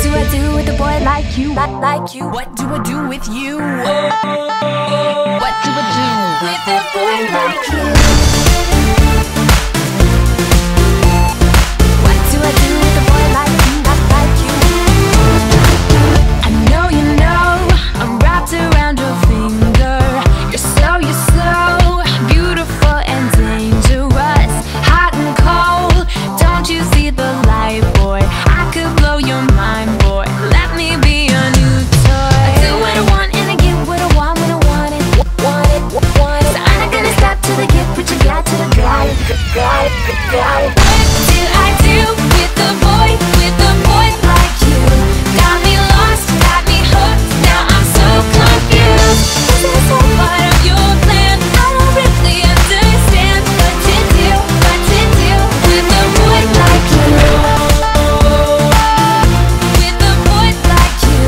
do I do with a boy like you? Like you? What do I do with you? What do I do with a boy like you? What do I do with a boy like you? Like you? I know you know I'm wrapped around your finger. You're so beautiful and dangerous, hot and cold. Don't you see the light, boy? I could blow your mind, boy. Let me be your new toy. I do what I want and I get what I want when I want it. Want it. So I'm not gonna stop till I get what you got, till I got it. Got it. What do I do with a boy like you? Got me lost, got me hooked. Now I'm so confused. Is this all part of your plan? I don't really understand what to do with a boy like you. With a boy like you.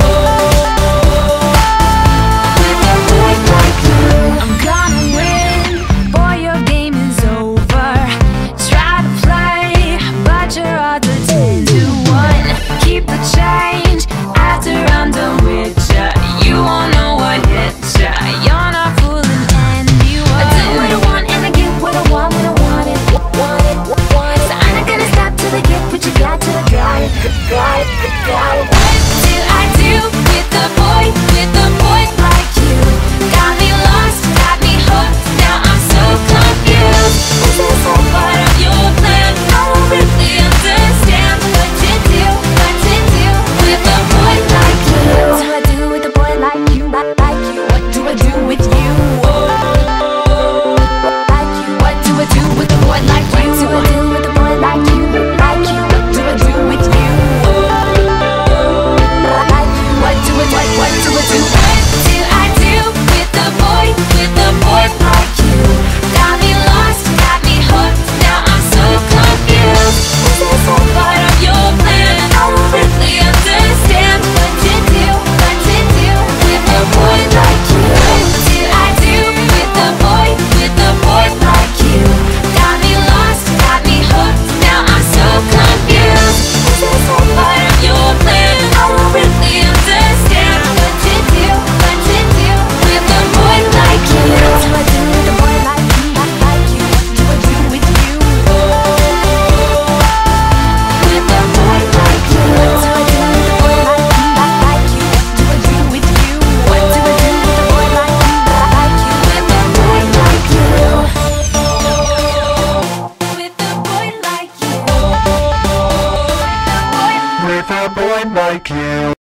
With a boy like you. I'm gonna win, boy, your game is over. Try to play, but your odds are 10 to 1. Keep the change after I'm done with ya. You won't know what hit ya. You're not fooling anyone. I do what I want and I get what I want when I want it. So I'm not gonna stop till I get what you got, till I got it. What do I do with a boy like you? Got me lost, got me hooked. Now I'm so confused. Is this all part of your plan? I don't really understand what to do with a boy like you. What do I do with a boy like you? Like you? What do I do with you? Like you? What do I do with a boy like you? What do I do with a boy like you? Like you? What do I do with you? Like you? What do I do? What do I do? What do I do with a boy like you? Got me lost, got me hooked. Now I'm so confused. Is this all part of your plan? I don't really understand what to do with a boy like you. What do I do with a boy like you? Got me lost, got me hooked. Now I'm so confused. Is this all part of your plan? I don't really understand what to do with a boy like you. What do I do with a boy like you? Like you? What do I do with you? With a boy like you. What do I do with a boy like you? Like you? What do I do with you? What do I do with a boy like you? Like you? With a boy like you. With a boy like you. With a boy like you.